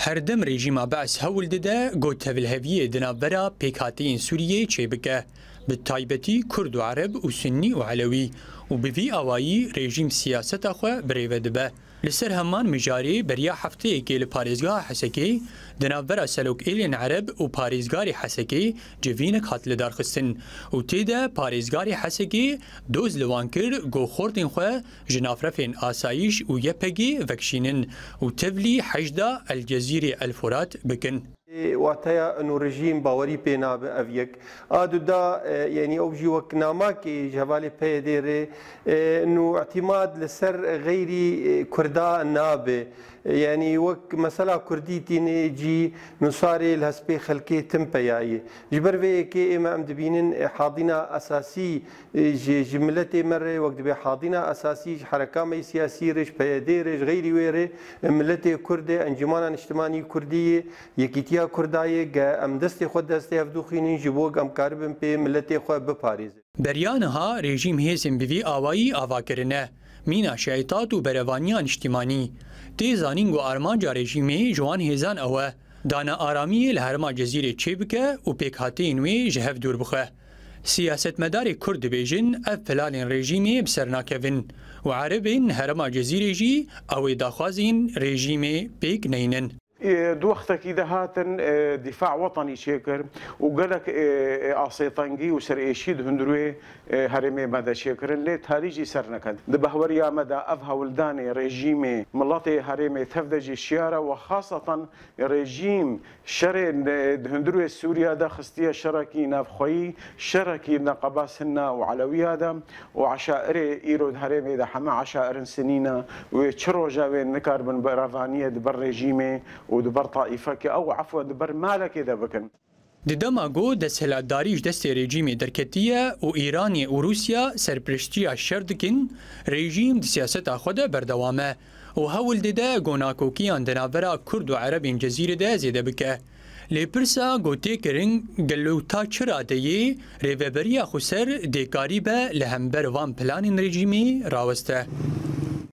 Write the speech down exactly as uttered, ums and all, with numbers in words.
هردم رژیم بعث هول دده گوت تولهویه دنابرا پیکاتین سوریه چه بکه به تایبتی کرد و عرب و سنی و علوی و به وی آوایی رژیم سیاست خو بریوه دبه لسر همان مجاری بریا هفته که لپاریزگاه حسکی دنابرا سلوک ایلین عرب و پاریزگاری حسکی جوین قتل دارخستن و تیده پاریزگاری حسکی دوز لوانکر گو خوردین خو جنافرفین آسایش و یپگی وکشینن و تبلی حجده الجزیره الفرات بکن. واتایا انه رژیم باوری پینا به اویک آدو دا يعني اوجي وك ناماكي جوالي بيديري انه اعتماد لسر غيري كردا النابه يعني وك مثلا كردي تيني جي نصاري الهسبي خلكي تمبياي جبر في كي امام دبينن حاضنه اساسي جملتي مره وقت بي حاضنه اساسي حركه سياسيه رش بيديرش غيري ويري ملتي كردي انجمانا اجتماعي كرديه يكيتيا كرداي ام دستي خود دستي افدوخيني جبوك ام كاربن بي ملتي خو بباريز بريانها رژیم هیزم بوی آوایی آواکرنه مینا شیطات و بروانیان اجتماعی تیزانین و آرمانجا رژیمی جوان هیزان اوه دانا آرامی لهرما جزیره چه بکه و پیکاتین وی جهف دور بخه سیاست مدار کرد بیجن اف پلان رژیمی بسرناکوین و عربین هرما جزیره جی او داخوازین رژیمی پیک نینن دو وقتك إذا هاتن دفاع وطني شكر وقالك أصيطانجي وسرئيشيد هندروي هرمي ماذا شكرن لي تاريجي سرنكد دبهوريا مدى أفها ولداني ريجيمي ملاتي هرمي تفدجي الشيارة وخاصة ريجيم شر هندروي سوريا دا خستيا شركي نافخوي شركي نقباسنا وعلوي هذا وعشائري إيرود هرمي دا حما عشائر سنين وشرو جاوين نكاربن برافانية دبر ريجيمي ودبر طائفة أو عفوا دبر مالك إذا بكن ددماغو دستهلاتداریش دست رژیم درکتیه و ایرانی و روسیا سرپرشتی شردکن رژیم دی سیاست خود بردوامه و هول دده گوناکوکیان دنابرا کرد و عربین جزیره ده زیده بکه لپرسا گوته کرن گلوتا چرا دیه ریوبریا خسر دیکاری به لهمبر وان پلان رژیمی راوسته